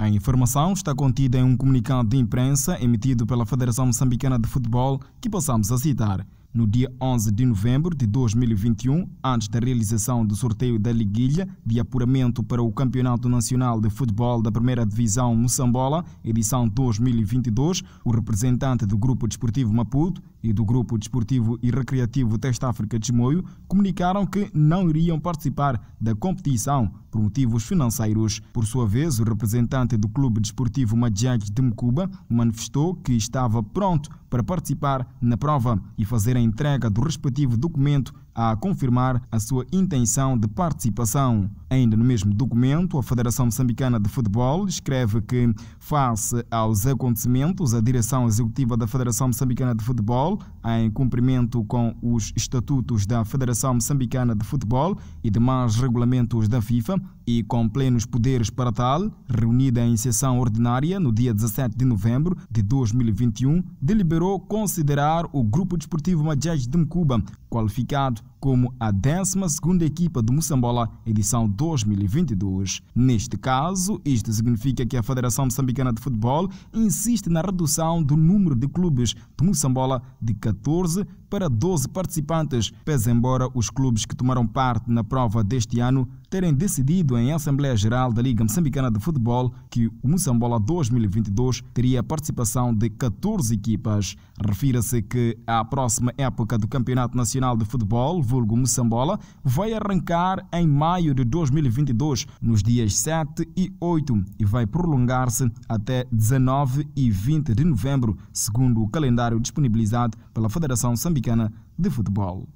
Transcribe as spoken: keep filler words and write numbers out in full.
A informação está contida em um comunicado de imprensa emitido pela Federação Moçambicana de Futebol, que passamos a citar. No dia onze de novembro de dois mil e vinte e um, antes da realização do sorteio da liguilha de apuramento para o Campeonato Nacional de Futebol da Primeira Divisão Moçambola, edição dois mil e vinte e dois, o representante do Grupo Desportivo Maputo e do Grupo Desportivo e Recreativo Teste África de Chimoio comunicaram que não iriam participar da competição por motivos financeiros. Por sua vez, o representante do Clube Desportivo Madjad de Mkuba manifestou que estava pronto para participar na prova e fazer a entrega do respectivo documento a confirmar a sua intenção de participação. Ainda no mesmo documento, a Federação Moçambicana de Futebol escreve que, face aos acontecimentos, a direção executiva da Federação Moçambicana de Futebol, em cumprimento com os estatutos da Federação Moçambicana de Futebol e demais regulamentos da FIFA, e com plenos poderes para tal, reunida em sessão ordinária no dia dezassete de novembro de dois mil e vinte e um, deliberou considerar o Grupo Desportivo Madjad de Mkuba qualificado como a décima segunda equipa do Moçambola, edição dois mil e vinte e dois. Neste caso, isto significa que a Federação Moçambicana de Futebol insiste na redução do número de clubes do Moçambola de catorze para doze participantes, pese embora os clubes que tomaram parte na prova deste ano terem decidido em Assembleia Geral da Liga Moçambicana de Futebol que o Moçambola dois mil e vinte e dois teria a participação de catorze equipas. Refira-se que a próxima época do Campeonato Nacional de Futebol, vulgo Moçambola, vai arrancar em maio de dois mil e vinte e dois, nos dias sete e oito, e vai prolongar-se até dezenove e vinte de novembro, segundo o calendário disponibilizado pela Federação Moçambicana de Futebol.